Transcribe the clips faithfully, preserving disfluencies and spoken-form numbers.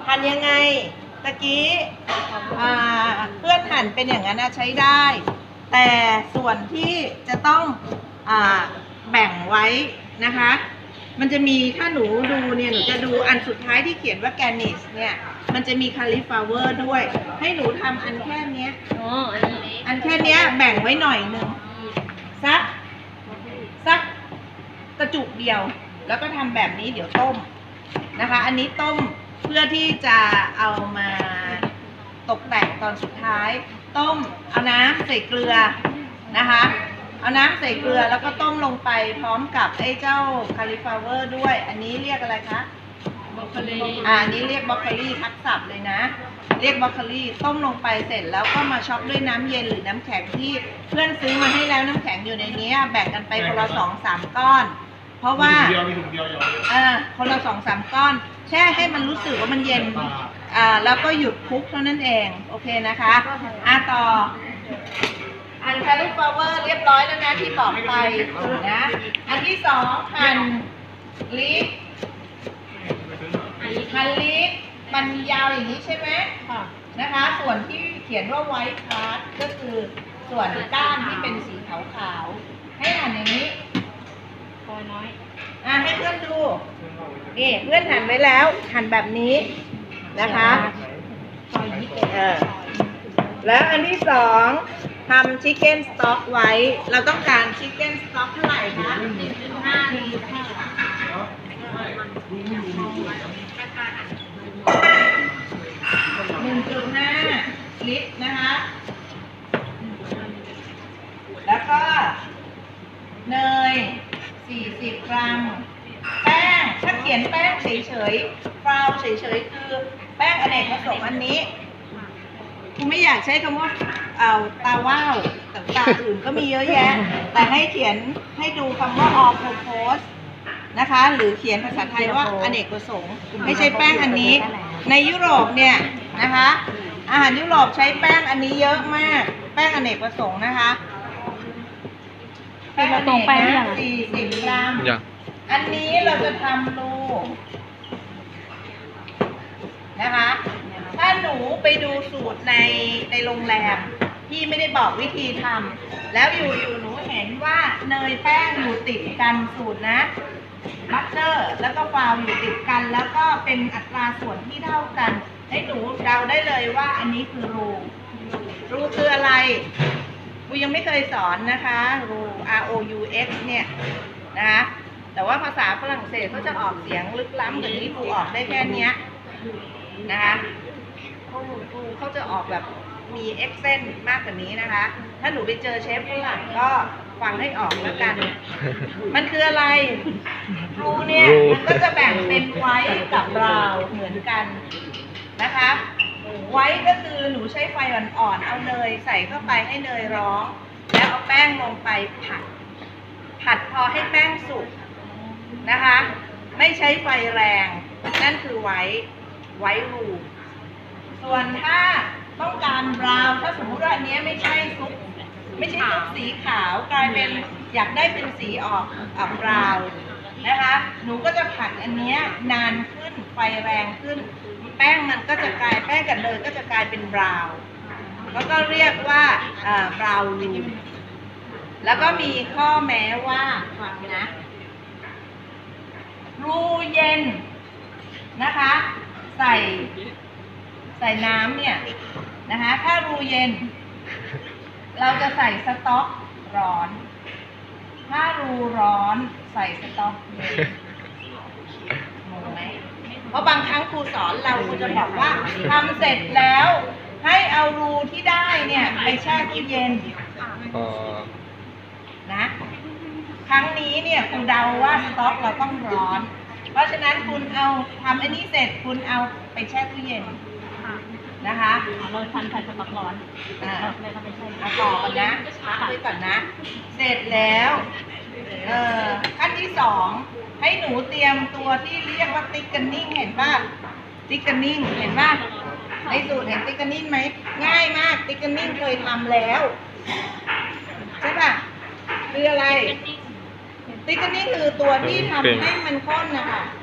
หั่นยังไงตะกี้เพื่อนหั่นเป็นอย่างนั้นใช้ได้แต่ส่วนที่จะต้องอ่าแบ่งไว้นะคะมันจะมีถ้าหนูดูเนี่ยหนูจะดูอันสุดท้ายที่เขียนว่าแกนิสเนี่ยมันจะมีคาลิฟลาเวอร์ด้วยให้หนูทำอันแค่เนี้ยอ๋ออันนี้อันแค่เนี้ยแบ่งไว้หน่อยหนึ่งสักสักกระจุกเดียวแล้วก็ทำแบบนี้เดี๋ยวต้มนะคะอันนี้ต้มเพื่อที่จะเอามาตกแต่งตอนสุดท้ายต้มเอาน้ำใส่เกลือนะคะเอาน้ำใส่เกลือแล้วก็ต้มลงไปพร้อมกับไอ้เจ้าคาลิฟลาเวอร์ด้วยอันนี้เรียกอะไรคะบรอกโคลีอ่านี้เรียกบรอกโคลีทับศัพท์เลยนะเรียกบรอกโคลีต้มลงไปเสร็จแล้วก็มาช็อกด้วยน้ำเย็นหรือน้ำแข็งที่เพื่อนซื้อมาให้แล้วน้ำแข็งอยู่ในนี้แบ่งกันไปคนละสองสามก้อนเพราะว่าอ่าคนละสองสามก้อนแช่ให้มันรู้สึกว่ามันเย็นอ่าแล้วก็หยุดคลุกเท่านั้นเองโอเคนะคะอ่ะต่ออันคาลิฟลาเวอร์เรียบร้อยแล้วนะที่บอกไปนะอันที่สองหั่นลิฟหั่นลิฟมันยาวอย่างนี้ใช่ไหมนะคะส่วนที่เขียนว่าไวท์พาร์ทก็คือส่วนก้านที่เป็นสีขาวๆให้หั่นอย่างนี้พอน้อยอ่ะให้เพื่อนดูนี่เพื่อนหั่นไว้แล้วหั่นแบบนี้นะคะเออแล้วอันที่สองทำชิคเก้นสต๊อกไว้เราต้องการชิคเก้นสต๊อกเท่าไหร่คะห้าลิตรหนึ่งจุดห้าลิตรนะคะแล้วก็เนยสี่สิบกรัมแป้งถ้าเขียนแป้งเฉยๆฟราวเฉยๆคือแป้งอเนกประสงค์อันนี้คุณไม่อยากใช้คำว่าเอาตาว่าวแต่ตาอื่นก็มีเยอะแยะแต่ให้เขียนให้ดูคำว่า all purpose นะคะหรือเขียนภาษาไทยว่าอเนกประสงค์ไม่ใช่แป้งอันนี้ในยุโรปเนี่ยนะคะอาหารยุโรปใช้แป้งอันนี้เยอะมากแป้งอเนกประสงค์นะคะแป้งอเนกนะสี่สิบกรัมอันนี้เราจะทำรูนะคะถ้าหนูไปดูสูตรในในโรงแรมที่ไม่ได้บอกวิธีทำแล้วอยู่อยู่หนูเห็นว่าเนยแป้งอยู่ติดกันสูตรนะบัตเตอร์แล้วก็ฟาวอยู่ติดกันแล้วก็เป็นอัตราส่วนที่เท่ากันให้หนูเดาได้เลยว่าอันนี้คือรูรูคืออะไรกูยังไม่เคยสอนนะคะรู R O U X เนี่ยนะคะแต่ว่าภาษาฝรั่งเศสเขาจะออกเสียงลึกล้ำอย่างนี้กูออกได้แค่นี้นะคะรูเขาจะออกแบบมีเอ็กเซนต์มากกว่านี้นะคะถ้าหนูไปเจอเชฟฝรั่งก็ฟังให้ออกแล้วกันมันคืออะไรรูเนี่ยมันก็จะแบ่งเป็นไวท์กับบราวน์เหมือนกันนะคะไวท์ก็คือหนูใช้ไฟอ่อนๆเอาเนยใส่เข้าไปให้เนยร้อนแล้วเอาแป้งลงไปผัดผัดพอให้แป้งสุกนะคะไม่ใช้ไฟแรงนั่นคือไวท์ไวท์รูส่วนถ้าต้องการบราวน์ถ้าสมมติว่าอันนี้ไม่ใช่ซุปไม่ใช่ซุปสีขาวกลายเป็นอยากได้เป็นสีออกออกบราวน์นะคะหนูก็จะผัดอันนี้นานขึ้นไฟแรงขึ้นแป้งมันก็จะกลายแป้งกับเนยก็จะกลายเป็นบราวน์แล้วก็เรียกว่าบราวน์รูแล้วก็มีข้อแม้ว่าฟังนะรูเย็นนะคะใส่ใส่น้ำเนี่ยนะคะถ้ารูเย็นเราจะใส่สต๊อกร้อนถ้ารูร้อนใส่สต๊อกเย็นงงไหมเพราะบางครั้งครูสอนเราครูจะบอกว่าทำเสร็จแล้วให้เอารูที่ได้เนี่ยไปแช่ตู้เย็นนะครั้งนี้เนี่ยครูเดาว่าสต๊อกเราต้องร้อนเพราะฉะนั้นคุณเอาทำอันนี้เสร็จคุณเอาไปแช่ตู้เย็นนะคะเราทันใส่สต๊อกร้อนอ่าเอาต่อกันนะพักไว้ก่อนนะเสร็จแล้วเอ่อขั้นที่สองให้หนูเตรียมตัวที่เรียกว่าติ๊กกันนิ่งเห็นป่ะติ๊กกันนิ่งเห็นป่ะในสูตรเห็นติ๊กกันนิ่งไหมง่ายมากติ๊กกันนิ่งเคยทำแล้วใช่ป่ะคืออะไรติ๊กกันนิ่งคือตัวที่ทำให้มันข้นนะคะเพ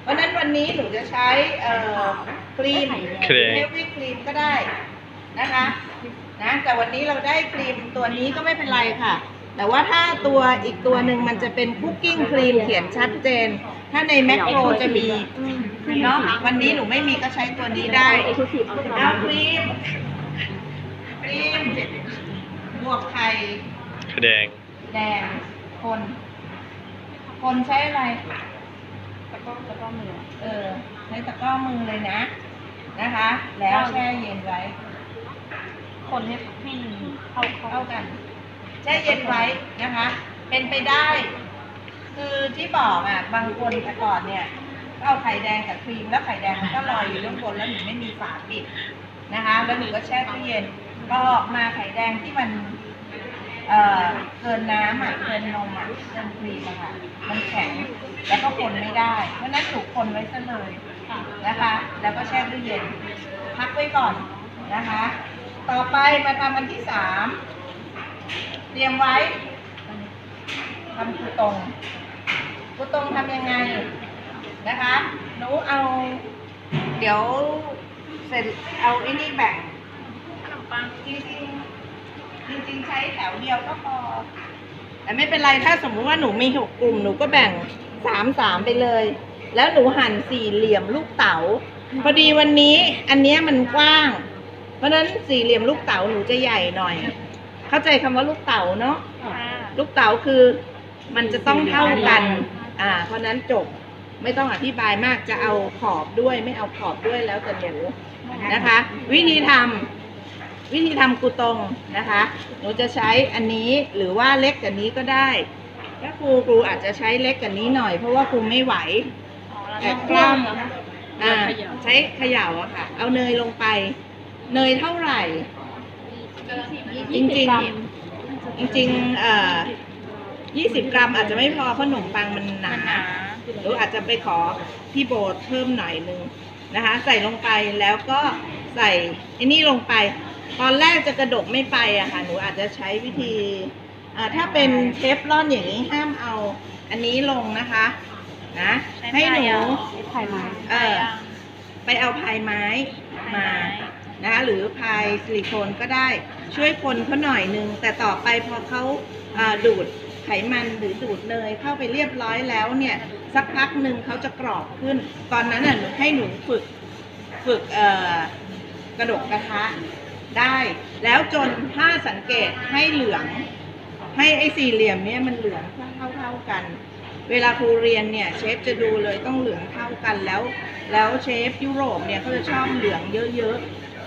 ราะฉะนั้นวันนี้หนูจะใช้เอ่อครีมเฮฟวี่ครีมก็ได้นะคะนะแต่วันนี้เราได้ครีมตัวนี้ก็ไม่เป็นไรค่ะแต่ว่าถ้าตัวอีกตัวหนึ่งมันจะเป็นคุกกิ้งครีมเขียนชัดเจนถ้าในแมคโครจะมีเนาะวันนี้หนูไม่มีก็ใช้ตัวนี้ได้เอาครีมครีมบวกไข่แดงแดงคนคนใช้อะไรตะก้อตะก้อมือเออใช้ตะก้อมือเลยนะนะคะแล้วแช่เย็นไว้คนให้ให้เข้าเข้ากันแช่เย็นไว้นะคะเป็นไปได้คือที่บอกอ่ะบางคนแต่ก่อนเนี่ยก็เอาไข่แดงกับครีมแล้วไข่แดงมันก็ลอยอยู่ข้างบนแล้วหนูไม่มีฝาปิดนะคะแล้วหนูก็แช่ตู้เย็นก็ออกมาไข่แดงที่มันเอ่อเกินน้ำอ่ะเกินนมอ่ะเกินครีมอะค่ะมันแข็งแล้วก็คนไม่ได้เพราะนั้นถูกคนไว้ซะเลยนะคะแล้วก็แช่ตู้เย็นพักไว้ก่อนนะคะต่อไปมาทำอันที่สามเตรียมไว้ทำกุตงกุตงทำยังไงนะคะหนูเอาเดี๋ยวเสร็จเอาไอ้นี่แบ่งขนมปังจริงจริงจริงใช้แถวเดียวก็พอแต่ไม่เป็นไรถ้าสมมติว่าหนูมีหกกลุ่มหนูก็แบ่งสามสามไปเลยแล้วหนูหั่นสี่เหลี่ยมลูกเต๋าพอดีวันนี้อันนี้มันกว้างเพราะฉะนั้นสี่เหลี่ยมลูกเต๋าหนูจะใหญ่หน่อยเข้าใจคำว่าลูกเต๋าเนาะลูกเต๋าคือมันจะต้องเท่ากันอ่าเพราะนั้นจบไม่ต้องอธิบายมากจะเอาขอบด้วยไม่เอาขอบด้วยแล้วแต่หนูนะคะวิธีทำวิธีทำกุตงนะคะหนูจะใช้อันนี้หรือว่าเล็กกว่านี้ก็ได้ถ้าครูครูอาจจะใช้เล็กกว่านี้หน่อยเพราะว่าครูไม่ไหวแต่กล้ามอ่าใช้เขย่าอะค่ะเอาเนยลงไปเนยเท่าไหร่จริงจริงจริงๆเอ่อยี่สิบกรัมอาจจะไม่พอเพราะขนมปังมันหนาหรืออาจจะไปขอพี่โบเพิ่มหน่อยนึงนะคะใส่ลงไปแล้วก็ใส่ไอ้นี่ลงไปตอนแรกจะกระดกไม่ไปอะค่ะหนูอาจจะใช้วิธีอ่าถ้าเป็นเทฟลอนอย่างนี้ห้ามเอาอันนี้ลงนะคะนะให้หนูเออไปเอาพายไม้มานะคะหรือพายซิลิโคนก็ได้ช่วยคนเขาหน่อยนึงแต่ต่อไปพอเขาดูดไขมันหรือดูดเนยเข้าไปเรียบร้อยแล้วเนี่ยสักพักหนึ่งเขาจะกรอบขึ้นตอนนั้นน่ะหนูให้หนูฝึกฝึกเอ่อกระดกกระทะได้แล้วจนถ้าสังเกตให้เหลืองให้ไอ้สี่เหลี่ยมเนี้ยมันเหลืองเท่าเท่ากันเวลาครูเรียนเนี่ยเชฟจะดูเลยต้องเหลืองเท่ากันแล้วแล้วเชฟยุโรปเนี่ยเขาจะชอบเหลืองเยอะ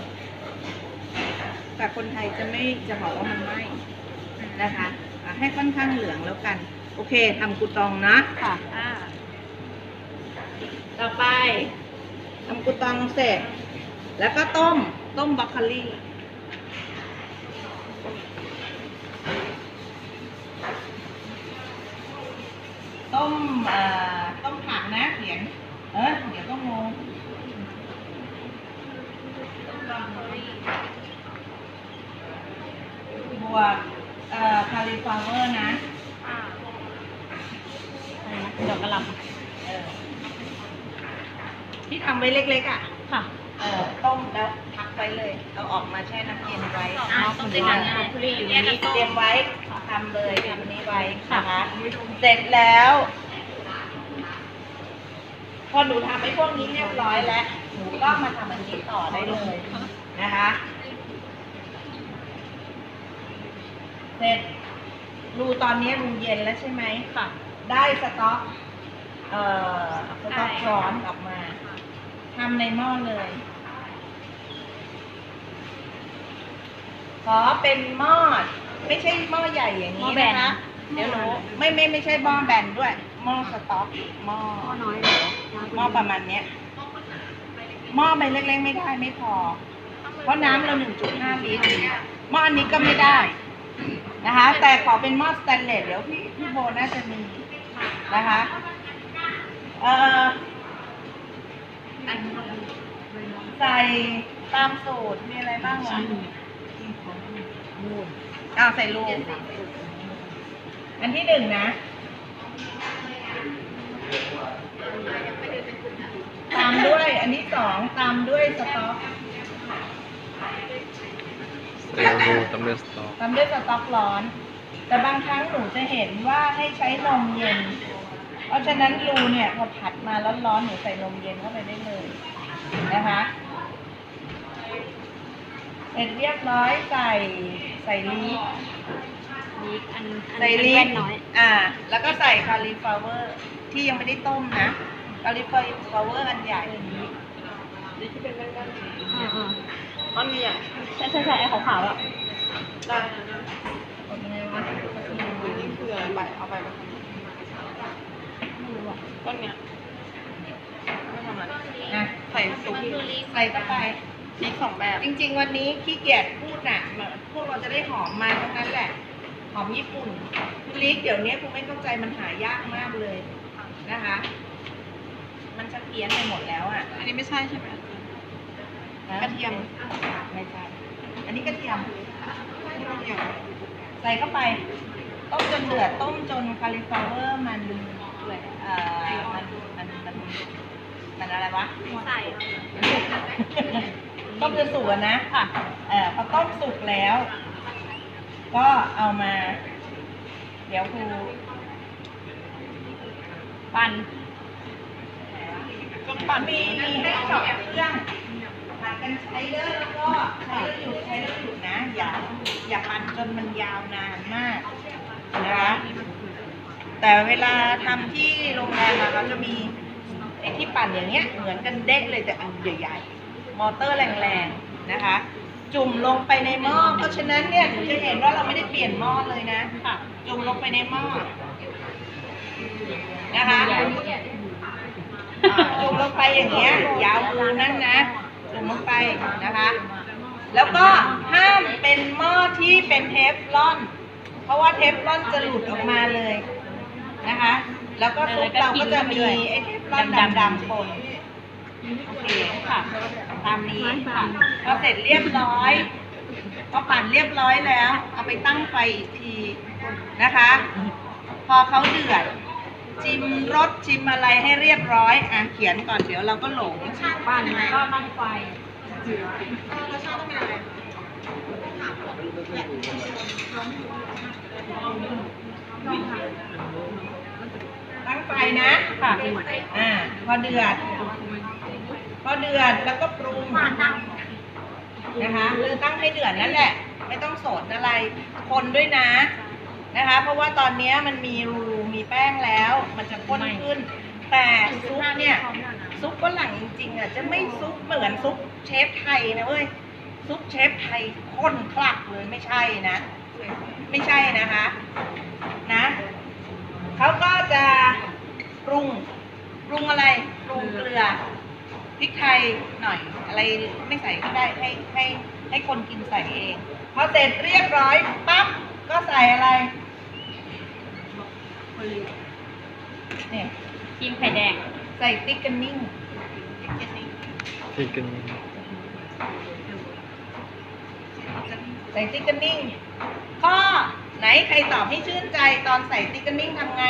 ๆแต่คนไทยจะไม่จะบอกว่ามันไม่นะคะให้ค่อนข้างเหลืองแล้วกันโอเคทำกุตองนะค่ะต่อไปทำกุตองเสร็จแล้วก็ต้มต้มบรอกโคลีต้มเอ่อต้มผักนะเขียนเออเดี๋ยวก็งงต้มบรอกโคลีบวกเอ่อคาลิฟลาเวอร์นะดอกกระหล่ำเออที่ทำไว้เล็กๆอ่ะค่ะเออต้มแล้วพักไว้เลยเอาออกมาแช่น้ำเย็นไว้ต้องเตรียมอยู่นี้เตรียมไว้ทำเลยทำนี้ไว้นะคะเสร็จแล้วพอหนูทำไอ้พวกนี้เรียบร้อยแล้วหนูก็มาทำอันนี้ต่อได้เลยนะคะเสร็จรูตอนนี้รูเย็นแล้วใช่ไหมค่ะได้สต๊อกเอ่อสต๊อกร้อนออกมาทำในหม้อเลยขอเป็นหม้อไม่ใช่หม้อใหญ่อย่างนี้นะคะเดี๋ยวหนูไม่ไม่ไม่ใช่หม้อแบนด้วยหม้อสต๊อกหม้อน้อยหม้อประมาณเนี้ยหม้อใบเล็กๆไม่ได้ไม่พอเพราะน้ำเรา หนึ่งจุดห้า ลิตรหม้อนี้ก็ไม่ได้นะคะแต่ขอเป็นหม้อสแตนเลสเดี๋ยวพี่พี่โบน่าจะมีนะคะเอ่อใส่ตามสูตรมีอะไรบ้างวะอ้าวใส่ลูกอันที่หนึ่งนะำด้วยอันที่สองตำด้วยสต๊อกเรียรูตำด้วยสต๊อกตำด้วยสต๊อกร้อน แต่บางครั้งหนูจะเห็นว่าให้ใช้นมเย็นเพราะฉะนั้นรูเนี่ยพอผัดมาร้อนๆหนูใส่นมเย็นเข้าไปได้เลยนะคะเสร็จเรียบร้อยใส่ใส่ลีฟลีฟอันใส่ลีฟน้อยอ่าแล้วก็ใส่คาลิฟลาเวอร์ที่ยังไม่ได้ต้มนะคาลิฟลาเวอร์อันใหญ่นี้นี่ที่เป็นแว่นๆอ่าๆมันมีอ่ะใช่ใช่ใช่ไอ้ขาวๆอ่ะได้กดยังไงวะนี่คืออะไรเอาไปต้นเนี้ยไม่ทำอะไรนะใส่ซุปใส่เข้าไปพริกสองแบบจริงๆวันนี้ขี้เกียจพูดน่ะพวกเราจะได้หอมมาทั้งนั้นแหละหอมญี่ปุ่นพริกเดี๋ยวนี้คุณไม่เข้าใจมันหายากมากเลยนะคะมันจะเพี้ยนไปหมดแล้วอ่ะอันนี้ไม่ใช่ใช่ไหมกระเทียมไม่ใช่อันนี้กระเทียมกระเทียมใส่เข้าไปต้มจนเดือดต้มจนคาลิฟลาเวอร์มันเอ่อมันมันมันมันอะไรวะใส่ต้มจนสุกนะค่ะเอ่อพอต้มสุกแล้ว ก็เอามา เดี๋ยวครูปั่นก็ปั่นมีมีให้เจาะเครื่องปั่นกันใช้เด้อแล้วก็ใช้แล้วหยุดใช้แล้วหยุดนะอย่าอย่าปั่นจนมันยาวนานมากนะคะแต่เวลาทำที่โรงแรมเราจะมีไอ้ที่ปั่นอย่างเงี้ยเหมือนกันเด็กเลยแต่อันใหญ่ๆมอเตอร์แรงๆนะคะจุ่มลงไปในหม้อเพราะฉะนั้นเนี่ยจะเห็นว่าเราไม่ได้เปลี่ยนหม้อเลยนะจุ่มลงไปในหม้อนะคะจุ่มลงไปอย่างเงี้ยยาวดูนั่นนะจุ่มลงไปนะคะแล้วก็ห้ามเป็นหม้อที่เป็นเทฟลอนเพราะว่าเทฟลอนจะหลุดออกมาเลยนะคะแล้วก็ซุปเราก็จะมีไอ้เทฟลอนดำๆปนโอเคค่ะตามนี้ค่ะพอเสร็จเรียบร้อยพอปั่นเรียบร้อยแล้วเอาไปตั้งไฟอีกทีนะคะพอเขาเดือดชิมรสชิมอะไรให้เรียบร้อยอ่ะเขียนก่อนเดี๋ยวเราก็หลงปั่นก็ตั้งไฟรสชาติต้องเป็นอะไรตั้งไฟนะค่ะอ่าพอเดือดพอเดือดแล้วก็ปรุงนะคะหรือตั้งให้เดือดนั่นแหละไม่ต้องสดอะไรคนด้วยนะนะคะเพราะว่าตอนนี้มันมีรูมีแป้งแล้วมันจะข้นขึ้นแต่ซุปเนี่ยซุปฝรั่งจริงๆอ่ะจะไม่ซุปเหมือนซุปเชฟไทยนะเว้ยซุปเชฟไทยข้นคลักเลยไม่ใช่นะไม่ใช่นะคะนะเขาก็จะปรุงปรุงอะไรปรุงเกลือพริกไทยหน่อยอะไรไม่ใส่ก็ได้ให้ให้ให้คนกินใส่เองพอเสร็จเรียบร้อยปั๊บก็ใส่อะไรเนี่ยครีมไข่แดงใส่ติ๊กกันนิ่งติ๊กกันนิ่งใส่ติ๊กกันนิ่งข้อไหนใครตอบให้ชื่นใจตอนใส่ติ๊กกันนิ่งทำไง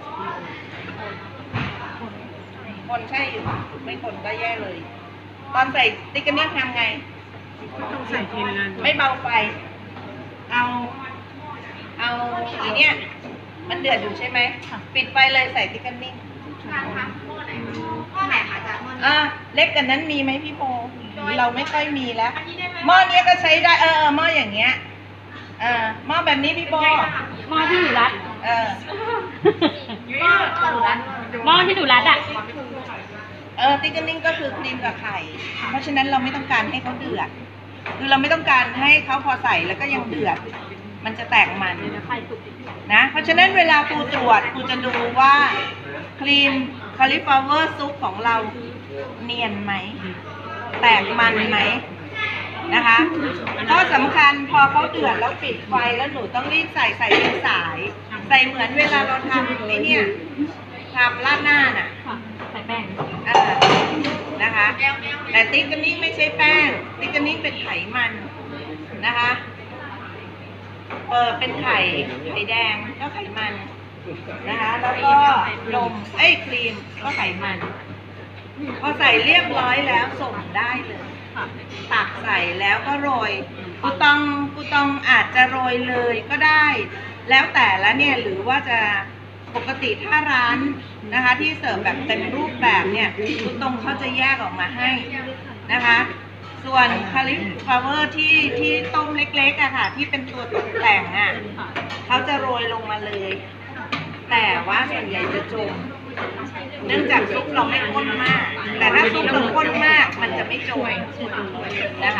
คนใช่อยู่ไม่คนก็แย่เลยตอนใส่ติ๊กกันนิ่งทำไงต้องใส่ทีนึงไม่เบาไฟเอาเอาอีเนี้ยมันเดือดอยู่ใช่ไหมปิดไฟเลยใส่ติ๊กกันนิ่งข้อไหนคะจ๊ะอ่าเล็กกันนั้นมีไหมพี่โพเราไม่ค่อยมีแล้วหม้อนี้ก็ใช้ได้เออหม้ออย่างเงี้ยเออหม้อแบบนี้พี่โพหม้อที่หนูรัดเออหม้อหม้อที่หนูรัดอ่ะเออติ๊กเกอร์นิ่งก็คือครีมกับไข่เพราะฉะนั้นเราไม่ต้องการให้เขาเดือดคือเราไม่ต้องการให้เขาพอใส่แล้วก็ยังเดือดมันจะแตกมันนะเพราะฉะนั้นเวลาครูตรวจครูจะดูว่าครีมคาลิฟลาเวอร์ซุปของเราเนียนไหมแตกมันไหมนะคะข้อสำคัญพอเขาเดือดแล้วปิดไฟแล้วหนูต้องรีบใส่ใส่เป็นสายใส่เหมือนเวลาเราทำไอ้เนี่ยทำราดหน้าน่ะใส่แป้งเออนะคะแต่ติ๊กกันนี่ไม่ใช่แป้งติ๊กกันนี่เป็นไขมันนะคะเออเป็นไข่ไข่แดงก็ไขมันนะคะแล้วก็นมไอ้ครีมก็ไขมันพอใส่เรียบร้อยแล้วส่งได้เลยตักใส่แล้วก็โรยกูตองกูตองอาจจะโรยเลยก็ได้ แล้วแต่ละเนี่ยหรือว่าจะปกติถ้าร้านนะคะที่เสิร์ฟแบบเต็มรูปแบบเนี่ยกูตองเขาจะแยกออกมาให้นะคะ ส่วนคาลิฟลาเวอร์ที่ที่ต้มเล็กๆอะค่ะที่เป็นตัวตกแต่งอะเขาจะโรยลงมาเลย แต่ว่าส่วนใหญ่จะจมเนื่องจากซุปเราไม่ข้นมาก แต่ถ้าซุปเราข้นมากมันจะไม่จมนะคะ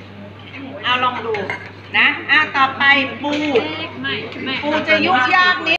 เอาลองดูนะอ่ะต่อไปปูไม่ไม่ปูจะยุ่งยากนิด